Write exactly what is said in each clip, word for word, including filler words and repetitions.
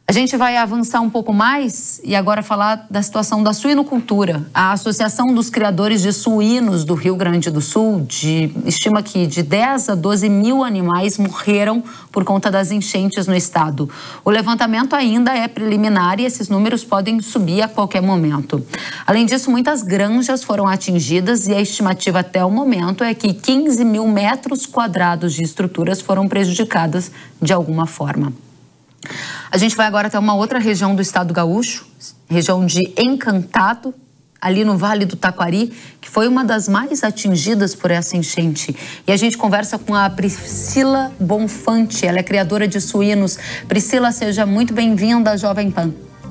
A gente vai avançar um pouco mais e agora falar da situação da suinocultura. A Associação dos Criadores de Suínos do Rio Grande do Sul de, estima que de dez a doze mil animais morreram por conta das enchentes no estado. O levantamento ainda é preliminar e esses números podem subir a qualquer momento. Além disso, muitas granjas foram atingidas e a estimativa até o momento é que quinze mil metros quadrados de estruturas foram prejudicadas de alguma forma. A gente vai agora até uma outra região do estado gaúcho, região de Encantado, ali no Vale do Taquari, que foi uma das mais atingidas por essa enchente. E a gente conversa com a Priscila Bonfante, ela é criadora de suínos. Priscila, seja muito bem-vinda à Jovem Pan.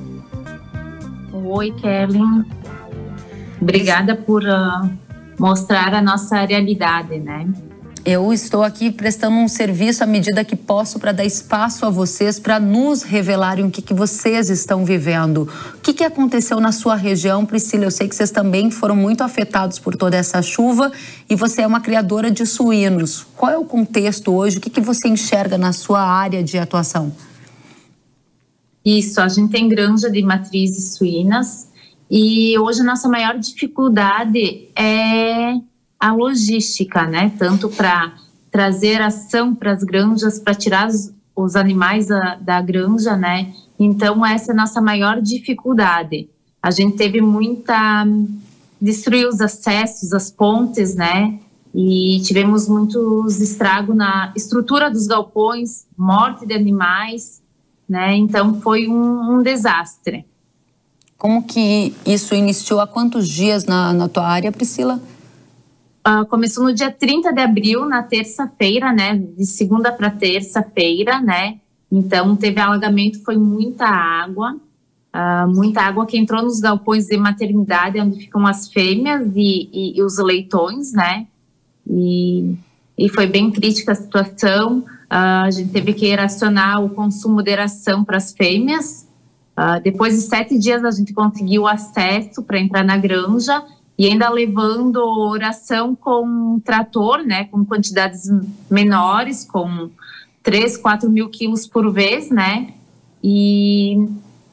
Oi, Kelly. Obrigada por uh, mostrar a nossa realidade, né? Eu estou aqui prestando um serviço à medida que posso para dar espaço a vocês, para nos revelarem o que, que vocês estão vivendo. O que, que aconteceu na sua região, Priscila? Eu sei que vocês também foram muito afetados por toda essa chuva e você é uma criadora de suínos. Qual é o contexto hoje? O que, que você enxerga na sua área de atuação? Isso, a gente tem granja de matrizes suínas e hoje a nossa maior dificuldade é a logística, né? Tanto para trazer ação para as granjas, para tirar os, os animais da, da granja, né? Então, essa é a nossa maior dificuldade. A gente teve muita... destruir os acessos, as pontes, né? E tivemos muitos estragos na estrutura dos galpões, morte de animais, né? Então, foi um, um desastre. Como que isso iniciou? Há quantos dias na, na tua área, Priscila? Uh, começou no dia trinta de abril, na terça-feira, né? De segunda para terça-feira, né? Então, teve alagamento, foi muita água. Uh, muita água que entrou nos galpões de maternidade, onde ficam as fêmeas e, e, e os leitões, né? E, e foi bem crítica a situação. Uh, a gente teve que racionar o consumo de ração para as fêmeas. Uh, depois de sete dias, a gente conseguiu acesso para entrar na granja, e ainda levando oração com trator, né, com quantidades menores, com três, quatro mil quilos por vez, né, e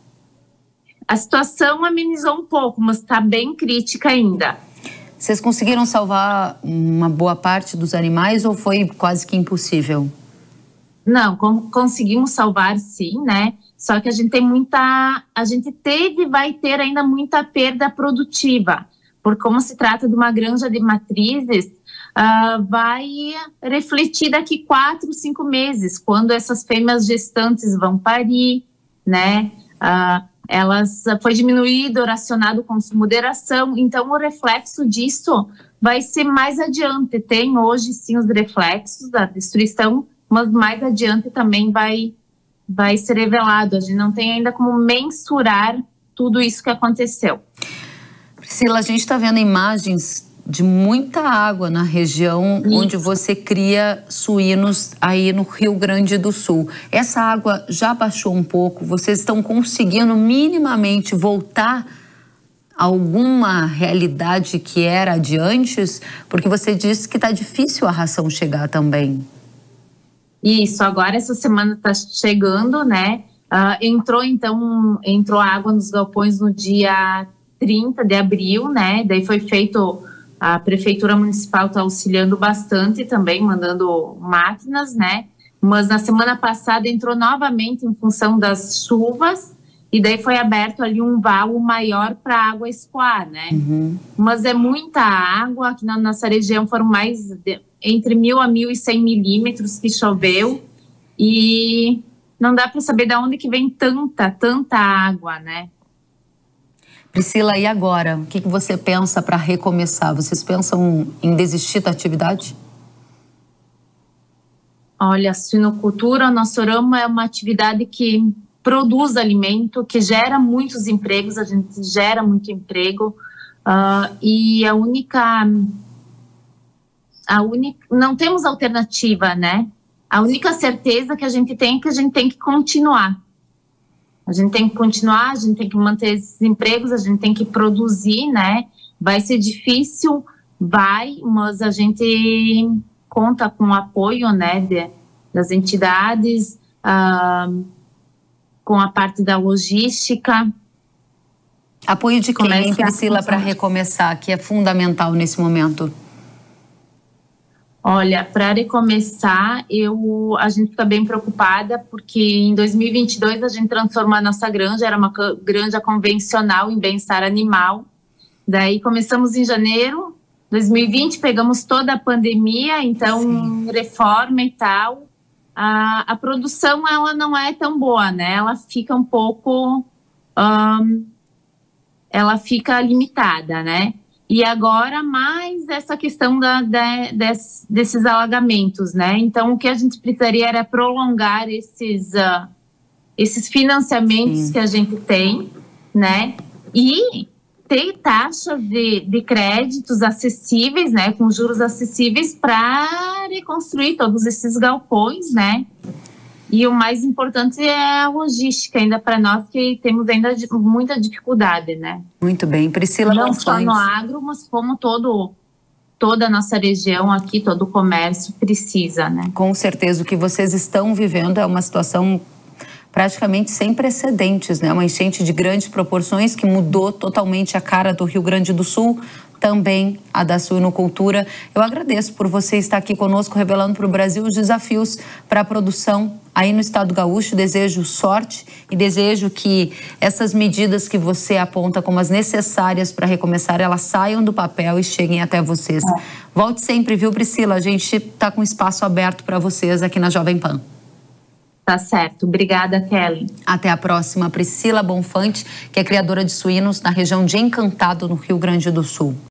a situação amenizou um pouco, mas está bem crítica ainda. Vocês conseguiram salvar uma boa parte dos animais ou foi quase que impossível? Não, com, conseguimos salvar sim, né, só que a gente tem muita, a gente teve e vai ter ainda muita perda produtiva. Por como se trata de uma granja de matrizes, uh, vai refletir daqui quatro, cinco meses, quando essas fêmeas gestantes vão parir, né? Uh, elas foi diminuído, racionado o consumo de ração, então o reflexo disso vai ser mais adiante. Tem hoje sim os reflexos da destruição, mas mais adiante também vai, vai ser revelado. A gente não tem ainda como mensurar tudo isso que aconteceu. Priscila, a gente está vendo imagens de muita água na região Isso. onde você cria suínos aí no Rio Grande do Sul. Essa água já baixou um pouco? Vocês estão conseguindo minimamente voltar a alguma realidade que era de antes? Porque você disse que está difícil a ração chegar também. Isso, agora essa semana está chegando, né? Uh, entrou então, entrou água nos galpões no dia trinta de abril, né? Daí foi feito, a Prefeitura Municipal está auxiliando bastante também, mandando máquinas, né? Mas na semana passada entrou novamente em função das chuvas e daí foi aberto ali um valo maior para a água escoar, né? Uhum. Mas é muita água, aqui na nossa região foram mais de, entre mil a mil e cem milímetros que choveu e não dá para saber de onde que vem tanta, tanta água, né? Priscila, e agora? O que você pensa para recomeçar? Vocês pensam em desistir da atividade? Olha, a suinocultura, o nosso ramo é uma atividade que produz alimento, que gera muitos empregos, a gente gera muito emprego, uh, e a única, a única, não temos alternativa, né? A única certeza que a gente tem é que a gente tem que continuar. A gente tem que continuar, a gente tem que manter esses empregos, a gente tem que produzir, né? Vai ser difícil, vai, mas a gente conta com o apoio, né, de, das entidades, uh, com a parte da logística. Apoio de quem, hein, Começa a Priscila, para funcionar. recomeçar, que é fundamental nesse momento? Olha, para recomeçar, eu, a gente fica bem preocupada, porque em dois mil e vinte e dois a gente transformou a nossa granja, era uma ca- granja convencional em bem-estar animal. Daí começamos em janeiro de dois mil e vinte, pegamos toda a pandemia, então Sim. reforma e tal. A, a produção, ela não é tão boa, né? Ela fica um pouco... ahn, ela fica limitada, né? E agora mais essa questão da, da, des, desses alagamentos, né? Então, o que a gente precisaria era prolongar esses, uh, esses financiamentos Sim. que a gente tem, né? E ter taxas de, de créditos acessíveis, né? Com juros acessíveis para reconstruir todos esses galpões, né? E o mais importante é a logística, ainda para nós que temos ainda de- muita dificuldade, né? Muito bem. Priscila Não só Bonfante. no agro, mas como todo, toda a nossa região aqui, todo o comércio precisa, né? Com certeza, o que vocês estão vivendo é uma situação praticamente sem precedentes, né? Uma enchente de grandes proporções que mudou totalmente a cara do Rio Grande do Sul, também a da suinocultura. Eu agradeço por você estar aqui conosco, revelando para o Brasil os desafios para a produção aí no estado gaúcho. Desejo sorte e desejo que essas medidas que você aponta como as necessárias para recomeçar, elas saiam do papel e cheguem até vocês. É. Volte sempre, viu, Priscila? A gente está com espaço aberto para vocês aqui na Jovem Pan. Tá certo. Obrigada, Kelly. Até a próxima. Priscila Bonfante, que é criadora de suínos na região de Encantado, no Rio Grande do Sul.